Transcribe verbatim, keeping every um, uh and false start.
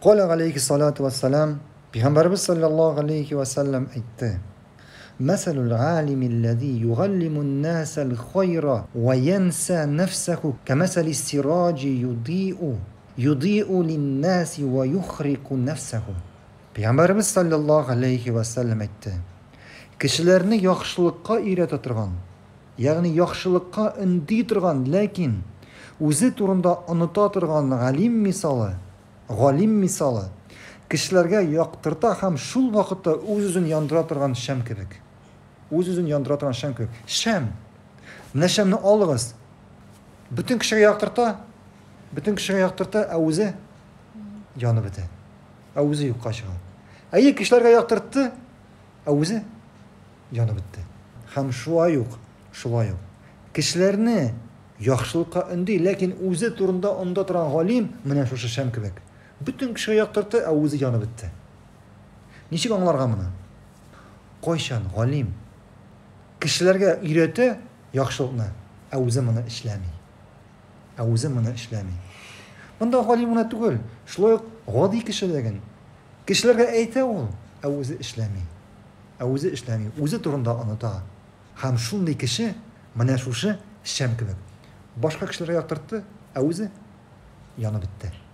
Qala alayhi salatu vesselam, Peygamberimiz sallallahu aleyhi ve sellem aytdi: Masalul alimillezî yugallimun nâsel hayra ve yensa nefsehu kemasali siraci yudî'u yudî'u linnâsi ve yuhriku nefsehu. Peygamberimiz sallallahu aleyhi ve sellem aytdi: Kişilerini yaxşılıkka öyrətə turgan, yani yaxşılıkka ündi turgan, lakin o'zi turunda unuta turgan alim misali, g'olim misali kishilarga yoqtirta ham shul vaqtda o'z-o'zini yondira turgan sham kerak. O'z-o'zini yondira turgan sham kerak. Sham. Mana shamni olg'iz. Butun kishiga yoqtirta, butun kishiga yoqtirta, o'zi yonib bitadi. O'zi yo'qqa chiqadi. Ayi kishilarga yoqtirdi, o'zi yonib bitdi. Ham shuva yo'q, shuva yo'q. Kishilarni yaxshilikqa undi, lekin o'zi turunda unda turgan g'olim mana shu sham kerak. Bütün kishiga yoqtirdi, o'zi yonib bitdi. Nechuk anglarga buni? Qo'yshan, g'olim. Kishilarga o'rgati yaxshilikni, o'zi buni ishlamay. O'zi buni ishlamay. Bunda g'olim buni tugul, shular g'odi kishi degan. Kishilarga ayta u, o'zi ishlamay. O'zi ishlamay, o'zi turunda unuta. Ham shunday kishi mana shu sham kerak. Boshqa kishilarga yoqtirdi, o'zi yonib bitdi.